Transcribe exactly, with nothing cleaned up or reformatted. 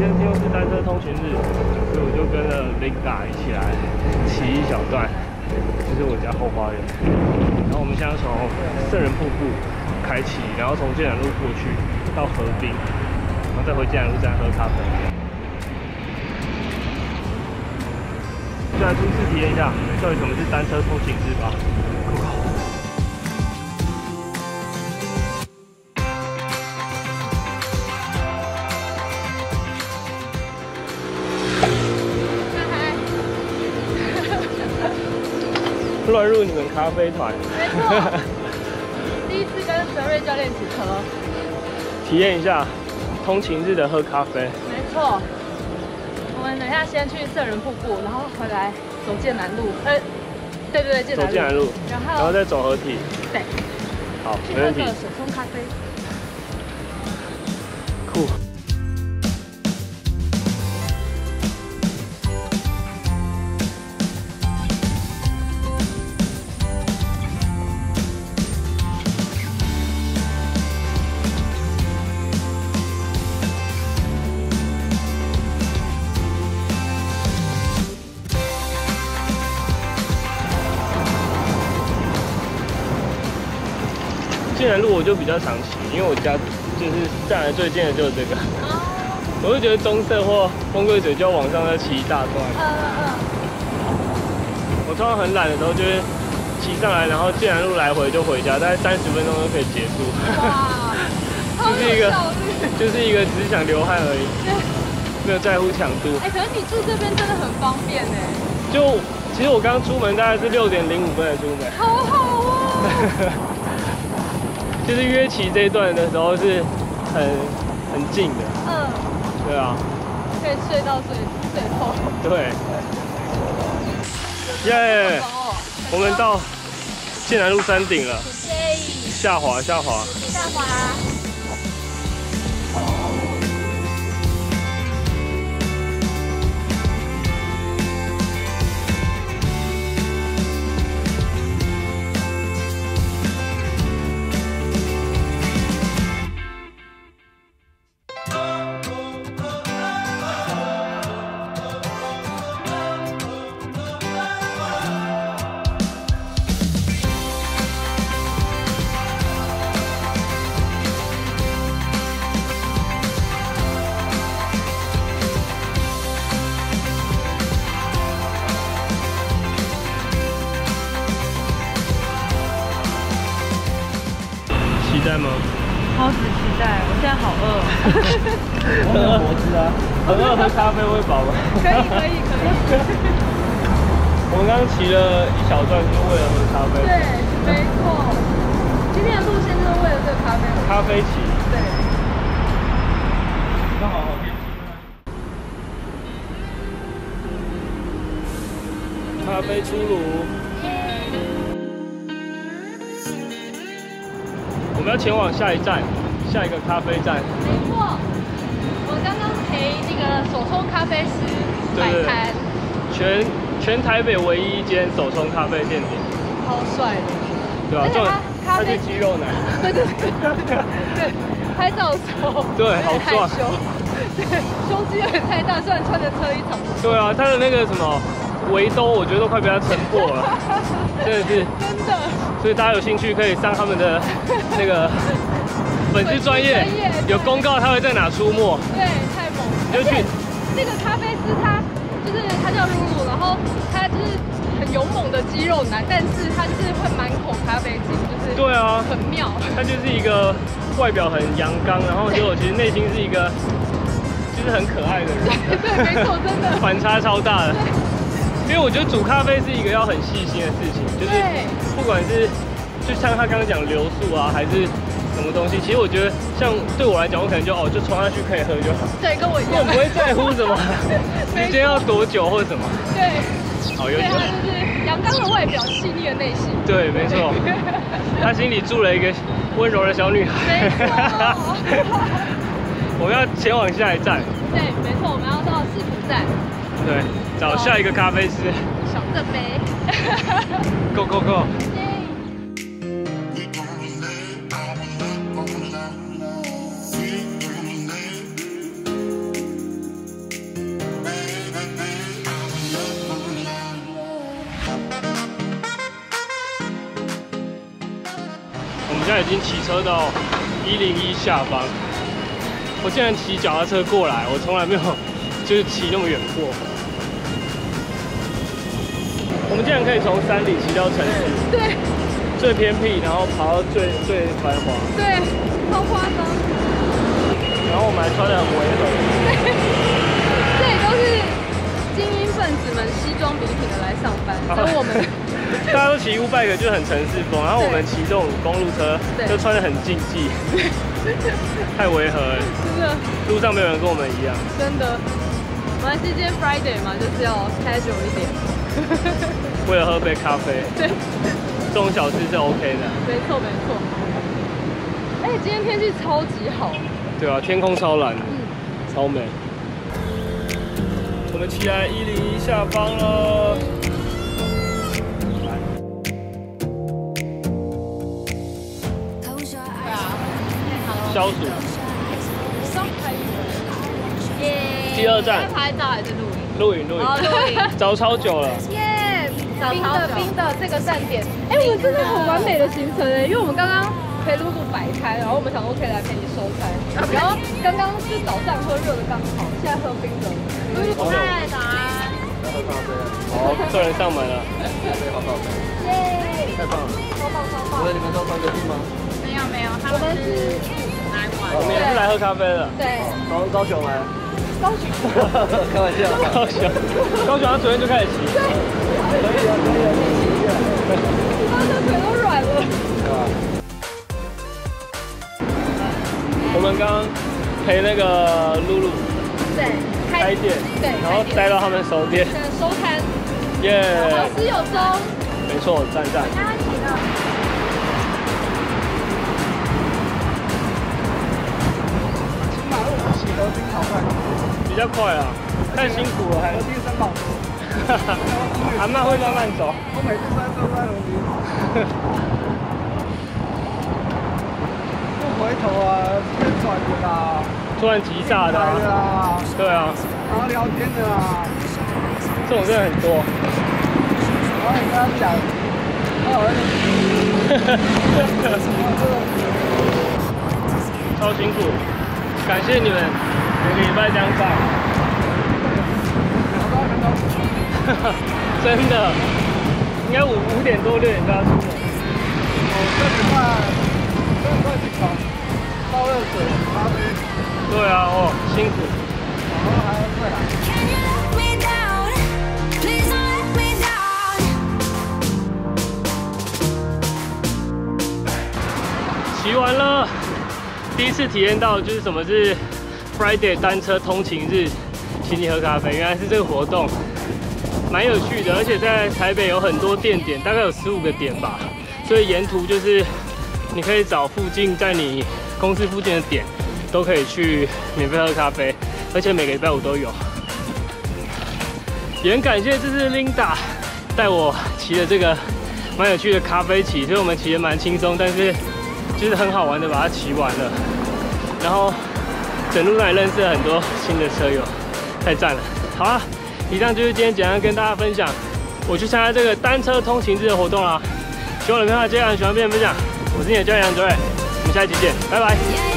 天又是单车通勤日，所以我就跟了 Linda 一起来骑一小段，这是我家后花园。然后我们现在从圣人瀑布开启，然后从建南路过去到河滨，然后再回建南路站喝咖啡。就来初次体验一下，到底什么是单车通勤日吧。乱入你们咖啡团， 没错，第一次跟泽瑞教练一起喝， 体验一下通勤日的喝咖啡。 没错，我们等一下先去圣人瀑布，然后回来走建南路，呃，对对对，建南路， 走建南路， 然后然后再走合体。 对， 好， 去没问题。 喝个手冲咖啡。 酷。建南路我就比较常骑，因为我家就是站来最近的就是这个。哦。我就觉得棕色或风柜水就要往上再骑一大段。嗯嗯嗯。我通常很懒的时候，就是骑上来，然后建南路来回就回家，大概三十分钟就可以结束。哇！就是一个，就是一个只是想流汗而已，没有在乎强度。 哎，可是你住这边真的很方便哎。 就其实我刚出门大概是六点零五分才出门。 好好哦。 就是约骑这一段的时候是很很近的，嗯，对啊， 可以睡到最最后。 对，耶！我们到建南路山顶了，下滑下滑下滑。 期待吗？ 超级期待！我现在好饿。 很饿脖子啊，很饿喝咖啡会饱吗？ 可以可以可以。 我们刚刚骑了一小段，就是为了喝咖啡。 对，没错。今天的路线就是为了这个咖啡。 咖啡骑。 对。 刚好好天气。咖啡出炉。我们要前往下一站，下一个咖啡站。 没错，我刚刚陪那个手冲咖啡师摆摊， 全全台北唯一一间手冲咖啡店点， 超帅的， 对吧？这他是肌肉男， 对对对对，拍照的时候对，好壮， 对，胸肌有点太大，虽然穿着车衣长。 对啊，他的那个什么围兜，我觉得都快被他撑破了，真的是， 真的。 所以大家有兴趣可以上他们的那个粉丝专页，有公告他会在哪出没。 对，太猛了。 就去那个咖啡师他就是他叫露露，然后他就是很勇猛的肌肉男，但是他就是会满口咖啡精，就是对啊， 很妙。 他就是一个外表很阳刚，然后结果其实内心是一个就是很可爱的人。 对，没错，真的反差超大的。因为我觉得煮咖啡是一个要很细心的事情，就是不管是就像他刚刚讲流速啊，还是什么东西，其实我觉得像对我来讲，我可能就哦就冲下去可以喝就好。 对，跟我一样。 我不会在乎什么时间要多久或者什么。 对。 好有趣。 就是阳刚的外表，细腻的内心。 对，没错。他心里住了一个温柔的小女孩。 没错。 我们要前往下一站。 对，没错，我们要到市府站。 对，找下一个咖啡师。 小正杯。 Go go go！ 我在已经骑车到一零一下方。我竟然骑脚踏车过来，我从来没有就是骑那么远过。我们竟然可以从山里骑到城市， 对， 最偏僻，然后跑到最最繁华， 对，超夸张。 然后我们还穿得很违和。 这里都是精英分子们西装笔挺的来上班，只有我们。 大家都骑 U-Bike 就很城市风，然后我们骑这种公路车就穿得很竞技，太违和了。 真的， 路上没有人跟我们一样。 真的，我们是今天 Friday 嘛，就是要 casual 一点。 为了喝杯咖啡， 对， 这种小事是 OK 的。 没错没错。而且今天天气超级好。 对啊，天空超蓝， 嗯， 超美。我们骑来一零一下方了。消暑。第二站。 拍照还是录影？ 录影录影。 录影。 找超久了。 耶！冰的冰的这个站点，哎，我们真的很完美的行程哎，因为我们刚刚陪露露摆摊，然后我们想说可以来陪你收摊，然后刚刚是早上喝热的刚好，现在喝冰的。露露太早安。 要喝咖啡了。好，客人上门了。咖啡好好喝。耶！太棒了。 超棒超棒。 所以你们都同一个地吗？ 没有没有，他们是来玩。 我们也是来喝咖啡的。 对。 从高雄来。 高雄。 开玩笑。高雄。高雄他昨天就开始骑。对。可以啊可以啊，骑啊。 他的腿都软了。 对吧？我们刚刚陪那个露露。 对。 开店。 对。 然后待到他们收店。 收摊。 耶。 有始有终。 没错，赞赞。比较快啊，太辛苦了，还有第三跑。阿嬷会慢慢走。我每次在都在努力。不回头啊，直接转的啦。突然急刹的啊。对啊。然后聊天的啊。这种真的很多。然后你跟他讲，超辛苦，感谢你们每个礼拜这样上。真的，应该五五点多六点就要出门。我这礼拜这礼拜起床，倒热水、咖啡。对啊，哦，辛苦。然后还要睡啊。骑完了，第一次体验到就是什么是 Friday 单车通勤日，请你喝咖啡，原来是这个活动，蛮有趣的，而且在台北有很多店点，大概有十五个点吧，所以沿途就是你可以找附近在你公司附近的点，都可以去免费喝咖啡，而且每个礼拜五都有。也很感谢这是 Linda 带我骑的这个蛮有趣的咖啡骑，所以我们骑得蛮轻松，但是就是很好玩的把它骑完了，然后整路上也认识了很多新的车友，太赞了。好啦，以上就是今天简单跟大家分享，我去参加这个单车通勤日的活动啦。希望你们的接下来喜欢片分享，我是你的教练杨哲瑞，我们下一期见，拜拜。